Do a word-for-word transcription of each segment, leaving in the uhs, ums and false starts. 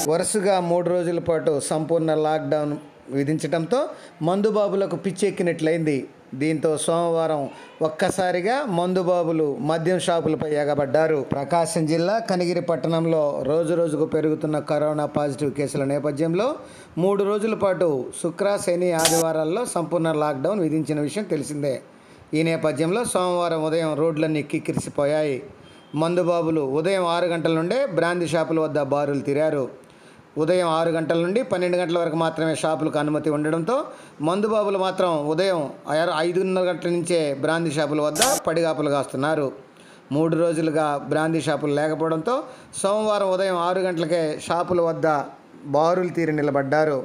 వరుసగా మూడు రోజుల పాటు సంపూర్ణ లాక్డౌన్ విధించడంతో మందుబాబులకు పిచ్చెక్కినట్లయింది. దీంతో సోమవారం ఒక్కసారిగా మందుబాబులు మద్యం షాపులపై ఎగబడ్డారు. ప్రకాశం జిల్లా కనిగిరి పట్టణంలో రోజు రోజుకు పెరుగుతున్న కరోనా పాజిటివ్ కేసుల నేపథ్యంలో మూడు రోజుల పాటు శుక్ర, శని, ఆదివారాల్లో సంపూర్ణ లాక్డౌన్ విధించిన విషయం తెలిసిందే. ఈ నేపథ్యంలో సోమవారం ఉదయం రోడ్లన్నీ కిక్కిరిసిపోయాయి. మందుబాబులు ఉదయం ఆరు గంటల నుండే బ్రాందీ షాపుల వద్ద బారులు తీరారు. ఉదయం ఆరు గంటల నుండి పన్నెండు గంటల వరకు మాత్రమే షాపులకు అనుమతి ఉండడంతో మందుబాబులు మాత్రం ఉదయం ఐదున్నర గంటల నుంచే బ్రాందీ షాపుల వద్ద పడిగాపులు కాస్తున్నారు. మూడు రోజులుగా బ్రాందీ షాపులు లేకపోవడంతో సోమవారం ఉదయం ఆరు గంటలకే షాపుల వద్ద బారులు తీరి నిలబడ్డారు.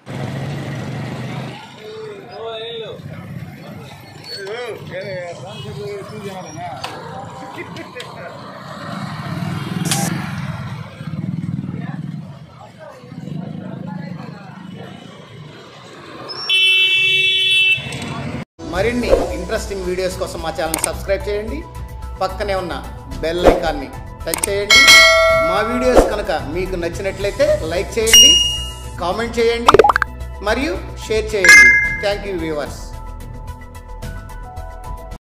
మరిన్ని ఇంట్రెస్టింగ్ వీడియోస్ కోసం మా ఛానల్ సబ్స్క్రైబ్ చేయండి. పక్కనే ఉన్న బెల్ ఐకాన్ని టచ్ చేయండి. మా వీడియోస్ కనుక మీకు నచ్చినట్లయితే లైక్ చేయండి, కామెంట్ చేయండి మరియు షేర్ చేయండి. Thank you viewers.